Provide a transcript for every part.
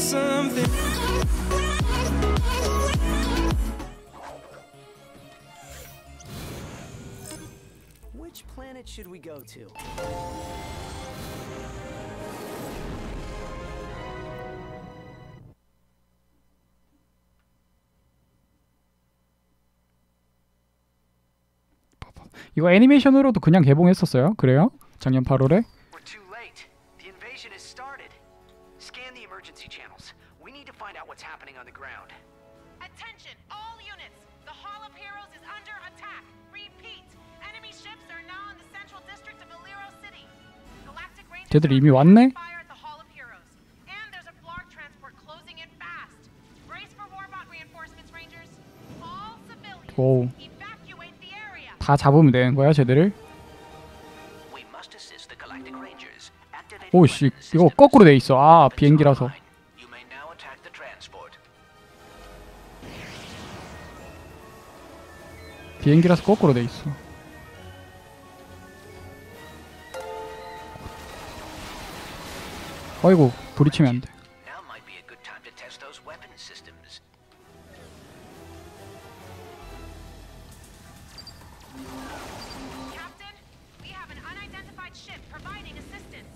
something. Which planet should we go to? 이거 애니메이션으로도 그냥 개봉했었어요. 그래요? 작년 8월에? We're too late. The invasion has started. Scan the emergency channels. We need to find out what's happening on the ground. Attention, all units! The Hall of Heroes is under attack. Repeat. Enemy ships are now in the central district of Alero City. Galactic Rangers 쟤들 이미 왔네? fire at the Hall of Heroes. And there's a Blarg transport closing in fast. Brace for Warbot reinforcements, Rangers. All civilians. 오, Evacuate the area. 다 잡으면 되는 거야, 쟤들을? We must assist the Galactic Rangers. Activate 오씨, 이거 거꾸로 돼 있어. 아, 비행기라서. You may now attack the transport. 비행기라서 거꾸로 돼 있어. 어이구, 부딪히면 안 돼. Now might be a good time to test those weapon systems. Captain, we have an unidentified ship providing assistance.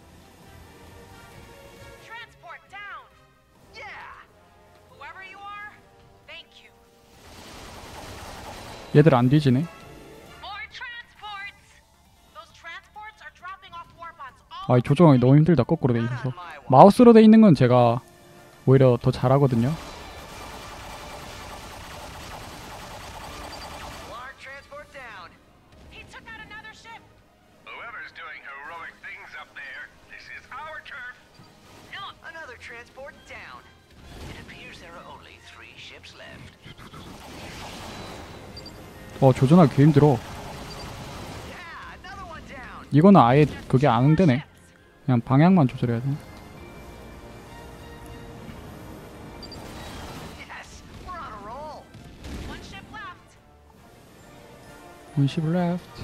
Transport down. Yeah. Whoever you are, thank you. 얘들 안 뒤지네. More transports. Those transports are dropping off warbots all 아, 이 over 조정하기 the 너무 힘들다. 거꾸로 돼 있어서. 마우스로 돼 있는 건 제가 오히려 더 잘하거든요. Blarg transport down. He took out another ship. Whoever's doing heroic things up there, this is our turf. No, Another transport down. It appears there are only 3 ships left. 조준하기 개 힘들어. Yeah, another one down. 이거는 아예 그게 안 되네. 그냥 방향만 조절해야 돼. Yes, we're on a roll. one ship left. One ship left.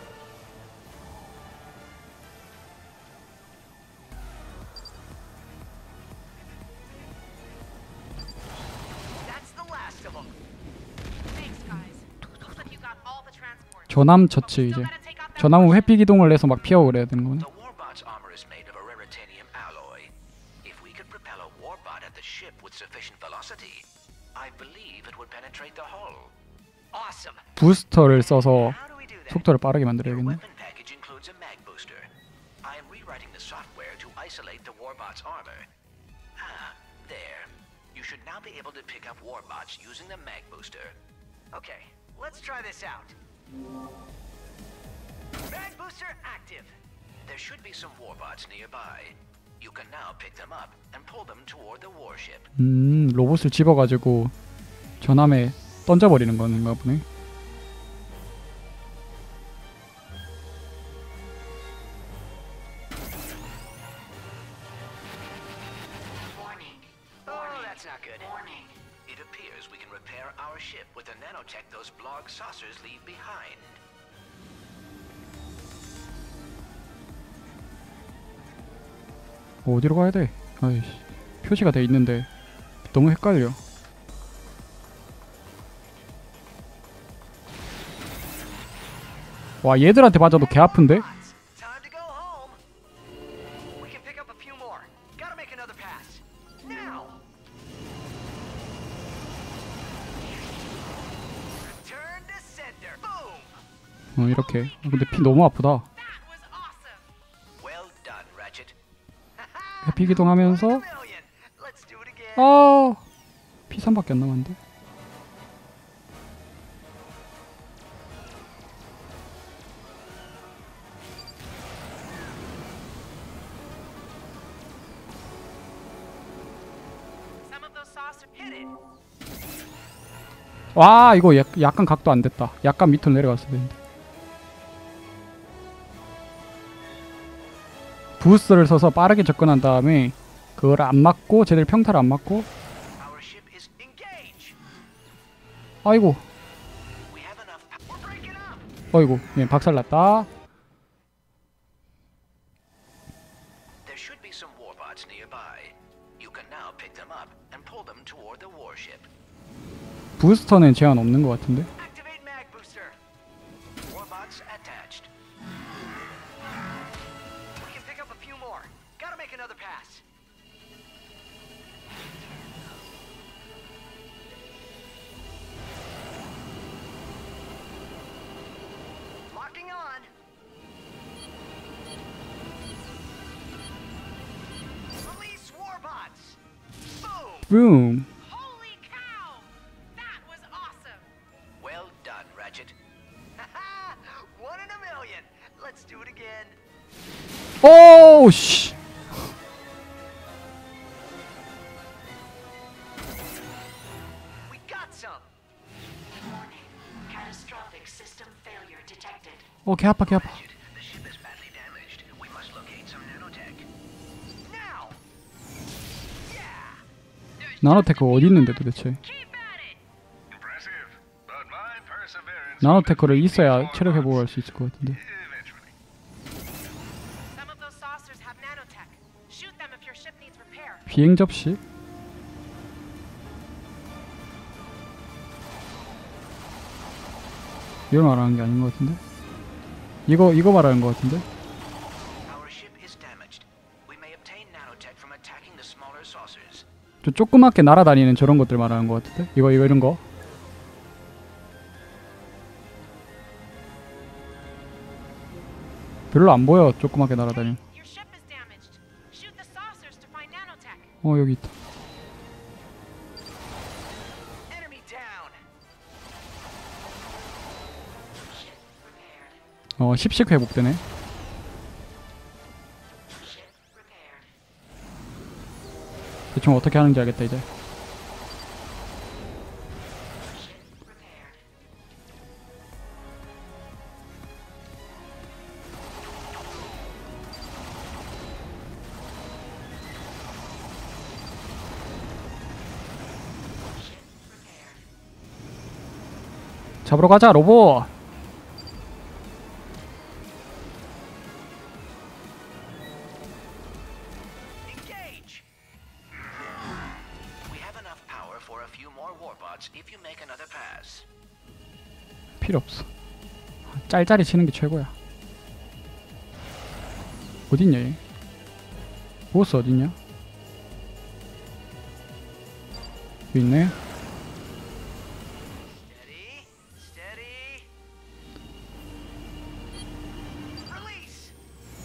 That's the last of them. Thanks, guys. Looks like you got all the transports. 전함 처치 이제. 전함 후 회피 기동을 해서 막 피하고 그래야 되는 거네. The warbot's armor is made of a raritanium alloy. If we could propel a warbot at the ship with sufficient velocity, I believe it would penetrate the hull. Awesome. 부스터를 써서 How do we do that? 속도를 빠르게 Your 만들어야겠네. weapon package includes a mag booster. I am rewriting the software to isolate the warbot's armor. Ah, there. You should now be able to pick up warbots using the mag booster. Okay, let's try this out. Mag booster active. There should be some warbots nearby. You can now pick them up and pull them toward the warship. 로봇을 집어가지고 전함에 던져버리는 건가 보네. Warning. Oh, that's not good. Warning. It appears we can repair our ship with the nanotech those Blarg saucers leave behind. 어디로 가야 돼? 아이씨, 표시가 돼 있는데 너무 헷갈려. 와, 얘들한테 맞아도 개 아픈데? Time to go home. We can pick up a few more. Gotta make another pass. Now. Return to sender. Boom. 이렇게. 근데 피 너무 아프다. That was awesome. Well done, Ratchet. 회피 기동하면서 Million. Let's do it again. 피 3밖에 안 남았는데. Some of those saucers Hit it. 와, 이거 약간 각도 안 됐다. 약간 밑으로 내려갔어야 되는데. 부스를 써서 빠르게 접근한 다음에 그걸 안 맞고 쟤들 평타를 안 맞고. Our ship is engaged. 아이고, We have enough. We're breaking up. 어이구, 얘 박살났다. There should be some warbots nearby. You can now pick them up and pull them toward the warship. 부스터는 제한 없는 것 같은데. Activate mag booster. Warbots attached. We can pick up a few more. Gotta make another pass. Locking on. Release warbots. Boom. Boom. Holy cow! That was awesome! Well done, Ratchet. Haha! 1 in a million. Let's do it again. 오 씨. We got some. Warning. Catastrophic system failure detected. 개 아파 개 아파. Ratchet, the ship is badly damaged. We must locate some nanotech. Now. Yeah. 나노테크 어디 있는데 도대체? Keep at it! Impressive, but my perseverance. 나노테크를 있어야 체력 회복할 수 있을 것 같은데. Eventually. Some of those saucers have nanotech. Shoot them if your ship needs repair. 비행 접시? 이걸 말하는 게 아닌 것 같은데? 이거 말하는 것 같은데? Our ship is damaged. We may obtain nanotech from attacking the smaller saucers. 저 조그맣게 날아다니는 저런 것들 말하는 것 같은데? 이거 이런 거? 별로 안 보여 조그맣게 날아다니는. Your ship is damaged. Shoot the saucers to find nanotech. 여기 있다. Enemy down. Ship repaired. 10씩 회복되네. Ship repaired. 대충 어떻게 하는지 알겠다 이제. Ship repaired. Ship repaired. 잡으러 가자 로봇. Engage. We have enough power for a few more warbots if you make another pass. 필요 없어. 짤짤이 치는 게 최고야. 어딨냐 얘? 보스 어딨냐? 여기 있네. Steady. Steady. Release.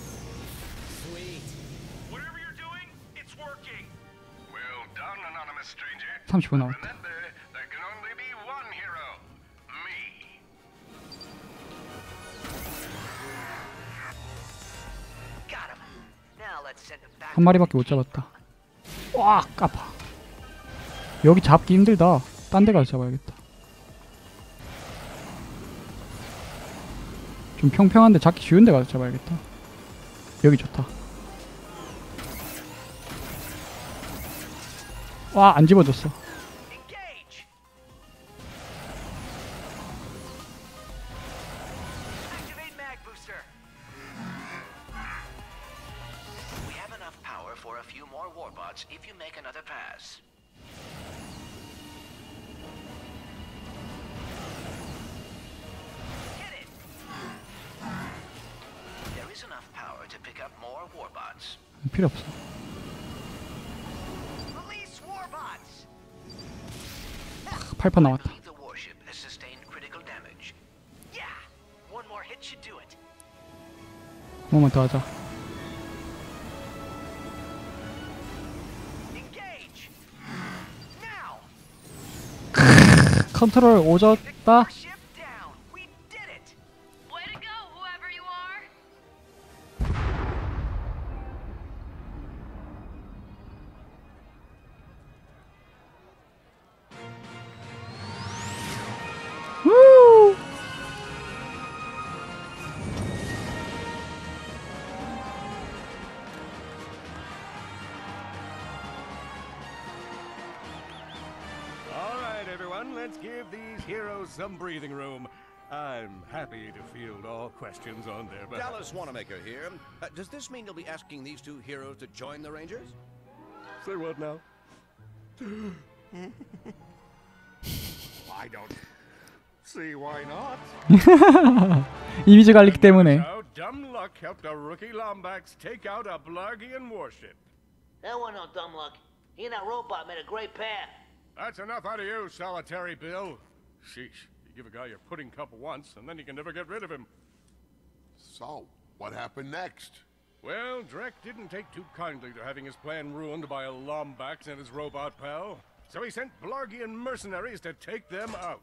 Whatever you're doing, it's working. Well done, anonymous stranger. 30분 남았다. Remember, there can only be one hero. Me. Got him. Now let's send him back. 한 마리밖에 못 잡았다. 와 까파. 여기 잡기 힘들다. 딴 데 가서 잡아야겠다. 좀 평평한데 잡기 쉬운 데 가서 잡아야겠다. 여기 좋다. 와 안 집어졌어. Engage. Activate mag booster. We have enough power for a few more warbots if you make another pass. Hit it. There is enough power to pick up more warbots. 필요 없어. Release warbots. 8판 I 남았다. believe the warship has sustained critical damage. Yeah. One more hit should do it. 한 번만 더 하자. Engage. Now. 컨트롤 오졌다. Our ship down. We did it. Way to go, whoever you are! 우! All right, everyone, let's give these heroes some breathing room. I'm happy to field all questions on their behalf. Dallas Wanamaker here. Does this mean you'll be asking these two heroes to join the Rangers? Say what now? I don't see why not. 이미지 관리 때문에. How dumb luck helped a rookie Lombax take out a Blargian warship. That wasn't no dumb luck. He and that robot made a great pair. That's enough out of you, Solitary Bill. Sheesh, you give a guy your pudding cup once, and then you can never get rid of him. So, what happened next? Well, Drek didn't take too kindly to having his plan ruined by a Lombax and his robot pal. So he sent Blargian mercenaries to take them out.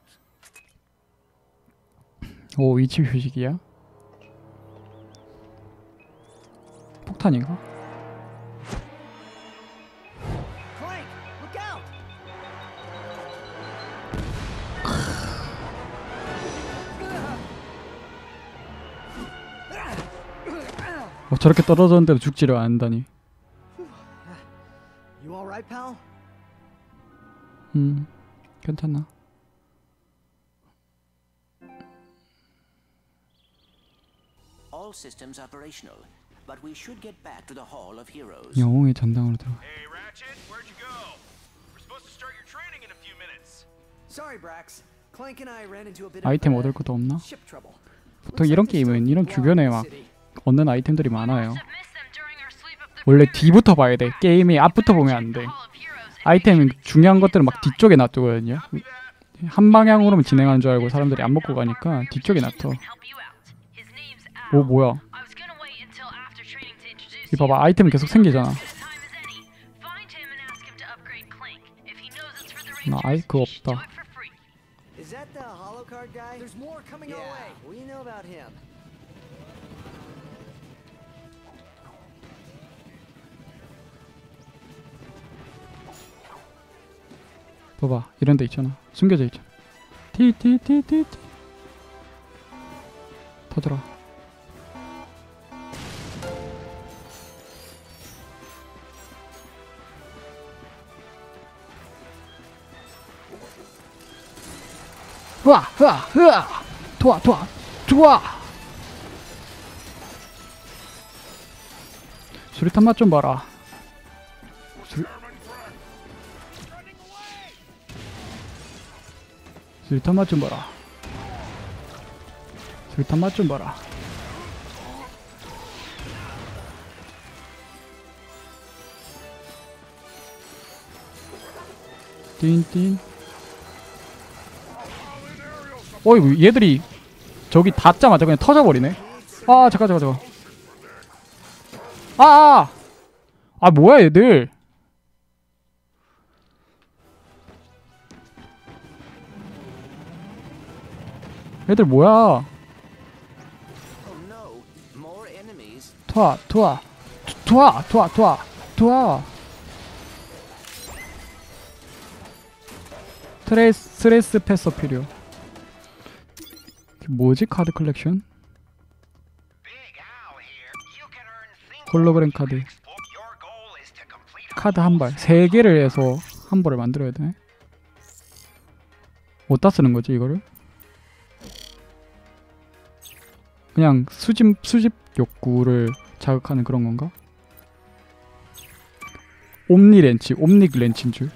오, 위치 표식이야? 폭탄인가? Clank, look out! 저렇게 떨어졌는데도 죽지를 않는다니. You all right, pal? 괜찮나? All systems operational, but we should get back to the Hall of Heroes. 영웅의 전당으로 들어가. Hey, Ratchet, where'd you go? We're supposed to start your training in a few minutes. Sorry, Brax. Clank and I ran into a bit 아이템 of 얻을 것도 없나? ship trouble. 보통 이런 게임은 이런 주변에 막 얻는 아이템들이 많아요. 원래 뒤부터 봐야 돼. 게임의 앞부터 보면 안 돼. 아이템은 중요한 것들은 막 뒤쪽에 놔두거든요. 한 방향으로만 진행하는 줄 알고 사람들이 안 먹고 가니까 뒤쪽에 놔둬. 오, 뭐야? 이 봐봐, 아이템 계속 생기잖아. 나 아이 그거 없다. Is that the hollow card guy? There's more coming our way. We know about him. 봐봐, 이런 데 있잖아. 숨겨져 있잖아. 티티티티티. 터져라. 흐아 흐아 흐아. 도와 도와 도와. 수리탄 맛 좀 봐라. 수리탄 맛 좀 봐라. 수리탄 맛 좀 봐라. 띵띵. 어이, 얘들이 저기 닿자마자 그냥 터져버리네. 아, 잠깐. 아, 뭐야 얘들. 얘들 뭐야? 투아. 스트레스 패서 필요. 뭐지? 카드 컬렉션? 홀로그램 카드. 카드 한 발. 3개를 해서 한 벌을 만들어야 되네. 어디다 쓰는 거지 이거를? 그냥 수집 욕구를 자극하는 그런 건가? 옴닉 렌치인 줄.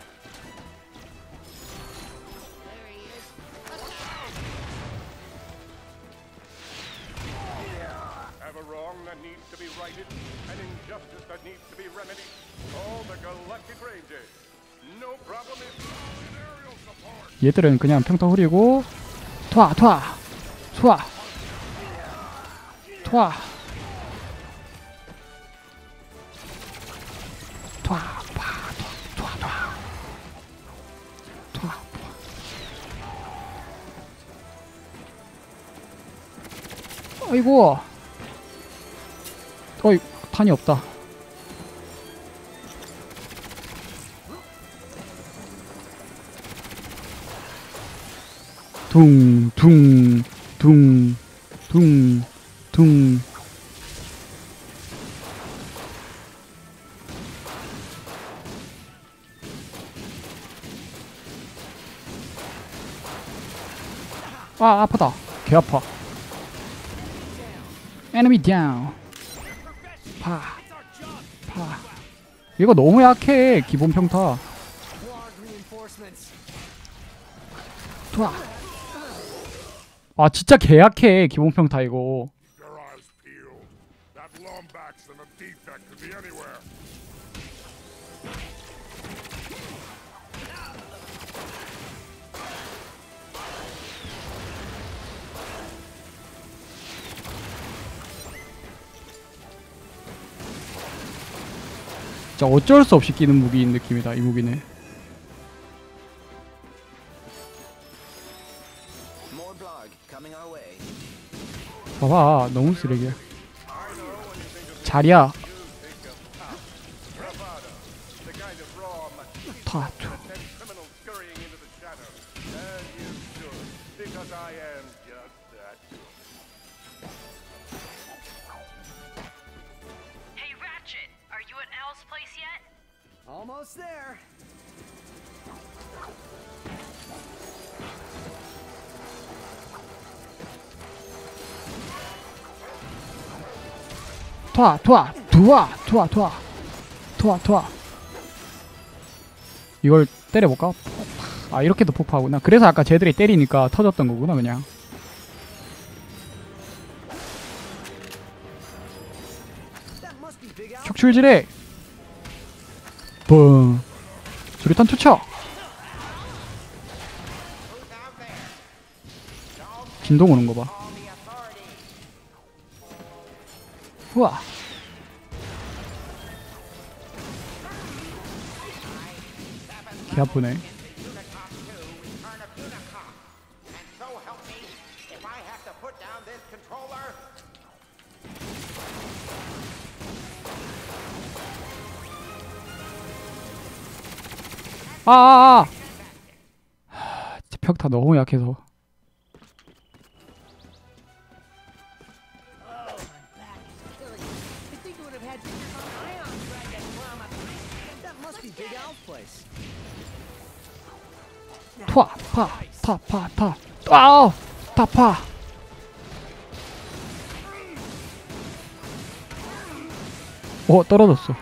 얘들은 그냥 평타 후리고 투아. 아이고. 어이, 탄이 없다. 둥. 아, 아파다. 개 아파. Enemy down. 파. 이거 너무 약해. 기본 평타. Blarg reinforcements. 좋아. 아 진짜 개약해 기본 평타 이거. Your eyes peeled. That Lombax and a defect could be anywhere. 진짜 어쩔 수 없이 끼는 무기인 느낌이다 이 무기는. More Blarg coming our way. 봐봐 너무 쓰레기야. 자리야. The kind of raw machismo 다. that sends criminals scurrying into the shadows. And you should, because I am just that. Hey, Ratchet, are you at Al's place yet? Almost there. 도와 도와 도와 도와 도와 도와 도와. 이걸 때려볼까? 아 이렇게도 폭파하구나. 그래서 아까 쟤들이 때리니까 터졌던 거구나 그냥. That must be Big Al. 격출질해. 뿡. 수류탄 투척. 진동 오는 거 봐. 우와. 개 아프네. 아아아. 진짜 평타 너무 약해서. That must be Big Al's place. 파, 파, 파, 파, 파. 아우, 다 파. 떨어졌어.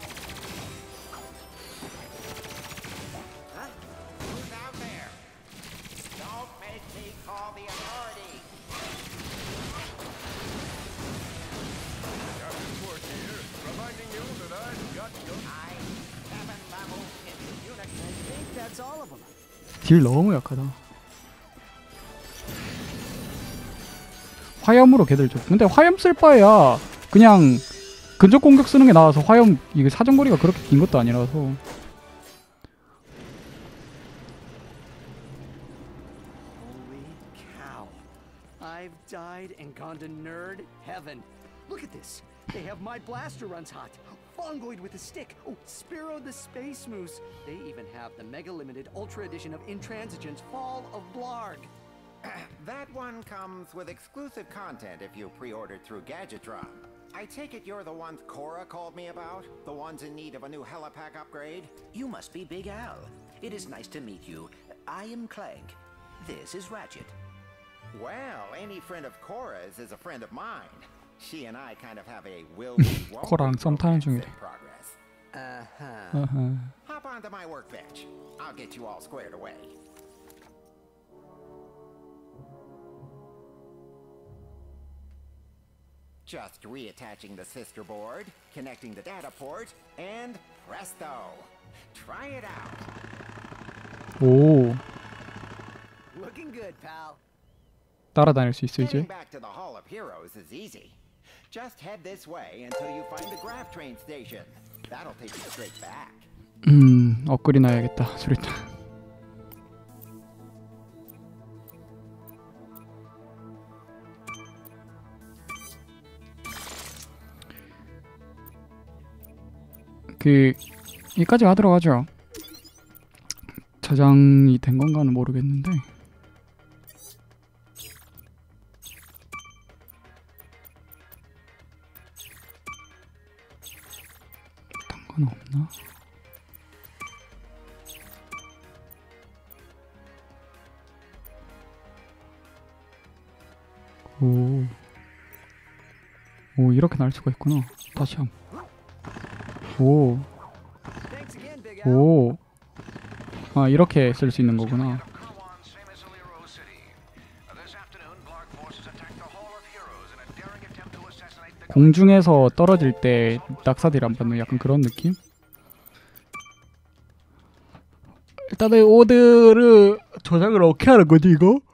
That's all of them. 딜 너무 약하다. 화염으로 걔들 줘. 근데 화염 쓸 바에야 그냥 근접 공격 쓰는 게 나와서 화염 이게 사정거리가 그렇게 긴 것도 아니라서. Holy cow. I've died and gone to nerd heaven. Look at this. They have my blaster runs hot. Fungoid with a stick. Oh, Spiro the Space Moose. They even have the mega limited ultra edition of Intransigence Fall of Blarg. That one comes with exclusive content if you pre-ordered through Gadgetron. I take it you're the ones Cora called me about? The ones in need of a new helipack upgrade? You must be Big Al. It is nice to meet you. I am Clank. This is Ratchet. Well, any friend of Cora's is a friend of mine. She and I kind of have a will 코라랑 썸 타는 중이래. progress. 어허. Hop onto my workbench. I'll get you all squared away. Just reattaching the sister board, connecting the data port, and presto! Try it out. 오, Looking good, pal. 따라다닐 수 있어 이제. Getting back to the Hall of Heroes is easy. Just head this way until you find the Graph Train station. That'll take you straight back. 업그레이드 놔야겠다 수류탄. 여기까지 하도록 하죠. 저장이 된 건가는 모르겠는데. 어떤 건 없나? 오, 이렇게 날 수가 있구나. 다시 한번. 오, 오. 아, 이렇게 쓸 수 있는 거구나. 공중에서 떨어질 때 낙사딜 안 받는 약간 그런 느낌? 일단은 오드를 조작을 어떻게 하는 거지 이거?